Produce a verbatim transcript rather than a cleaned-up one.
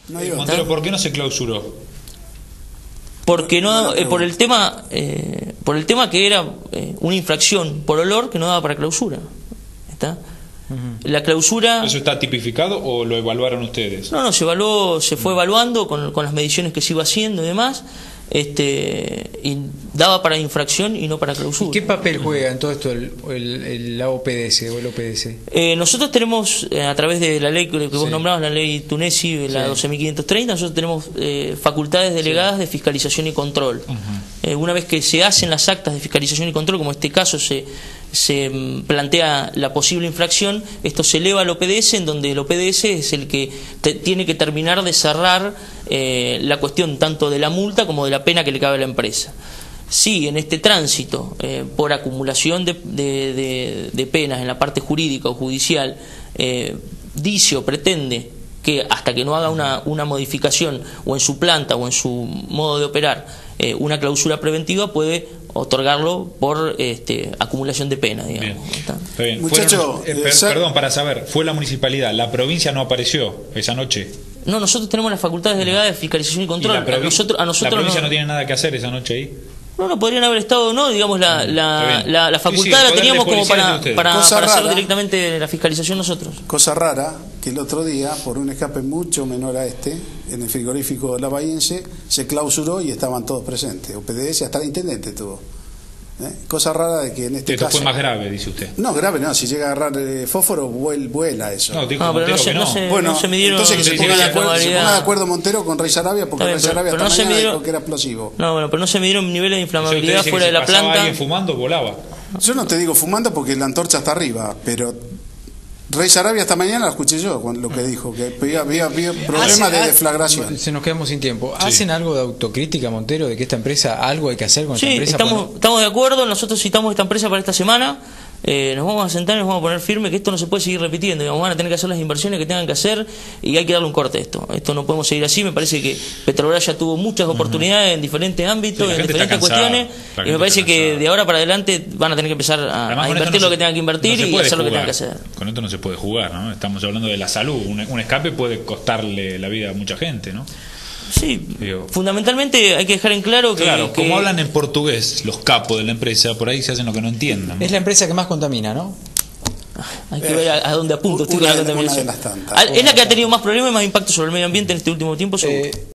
No hay Montero, ¿por qué no se clausuró? Porque no, eh, por el tema, eh, por el tema que era eh, una infracción por olor que no daba para clausura. ¿Está? Uh-huh. La clausura. ¿Eso está tipificado o lo evaluaron ustedes? No, no, se evaluó, se fue evaluando con, con las mediciones que se iba haciendo y demás. Este, y daba para infracción y no para clausura. ¿Y qué papel juega en todo esto el, el, el, la O P D S o el O P D S? Eh, nosotros tenemos, eh, a través de la ley que vos sí. nombrabas, la ley Tunesi, la sí. doce mil quinientos treinta, nosotros tenemos eh, facultades delegadas sí. de fiscalización y control. Uh-huh. eh, una vez que se hacen las actas de fiscalización y control, como en este caso se, se plantea la posible infracción, esto se eleva al O P D S, en donde el O P D S es el que te, tiene que terminar de cerrar eh, la cuestión tanto de la multa como de la pena que le cabe a la empresa. Si en este tránsito, eh, por acumulación de, de, de, de penas en la parte jurídica o judicial, eh, dice o pretende que hasta que no haga una, una modificación o en su planta o en su modo de operar eh, una clausura preventiva, puede otorgarlo por este, acumulación de pena, digamos. Bien. Está bien. Muchacho, Fueron, eh, per, perdón, para saber, fue la municipalidad, la provincia no apareció esa noche. No, nosotros tenemos las facultades delegadas de fiscalización y control. ¿Y la, a nosotros, a nosotros la provincia no, no tiene nada que hacer esa noche ahí? No, no, podrían haber estado, no, digamos, la, la, la, la facultad sí, sí, la teníamos como para, para, para hacer directamente la fiscalización nosotros. Cosa rara, que el otro día, por un escape mucho menor a este, en el frigorífico de La Bahiense, se clausuró y estaban todos presentes. O P D S, hasta el intendente tuvo. ¿Eh? Cosa rara de que en este Esto caso... fue más grave, dice usted. No, grave no, si llega a agarrar eh, fósforo, vuel, vuela eso. No, dijo no, pero no se, no. no se, bueno, no se midieron, entonces que se ponga, de acuerdo, se ponga de acuerdo Montero con Rey Sarabia, porque bien, Rey Sarabia pero, pero hasta no mañana midieron, dijo que era explosivo. No, bueno, pero no se midieron niveles de inflamabilidad fuera de la si planta. Alguien fumando, volaba. Yo no te digo fumando porque la antorcha está arriba, pero... Rey Sarabia esta mañana lo escuché yo con lo que dijo, que había, había, había problemas de deflagración. Se nos quedamos sin tiempo. Sí. ¿Hacen algo de autocrítica, Montero, de que esta empresa, algo hay que hacer con sí, esta empresa? Estamos, cuando... estamos de acuerdo, nosotros citamos esta empresa para esta semana. Eh, nos vamos a sentar y nos vamos a poner firme que esto no se puede seguir repitiendo, digamos, van a tener que hacer las inversiones que tengan que hacer y hay que darle un corte a esto. Esto no podemos seguir así. Me parece que Petrobras ya tuvo muchas oportunidades uh-huh. en diferentes ámbitos, sí, en diferentes cuestiones, y me parece que de ahora para adelante van a tener que empezar a, a invertir lo que tengan que invertir no y hacer jugar. Lo que tengan que hacer. Con esto no se puede jugar, ¿no? Estamos hablando de la salud. Un, un escape puede costarle la vida a mucha gente, ¿no? Sí, Digo, fundamentalmente hay que dejar en claro que... Claro, que... como hablan en portugués los capos de la empresa, por ahí se hacen lo que no entiendan, ¿no? Es la empresa que más contamina, ¿no? Hay que eh, ver a, a dónde apunto. Una, una de las tantas. Es la que ha tenido más problemas y más impacto sobre el medio ambiente en este último tiempo. Eh,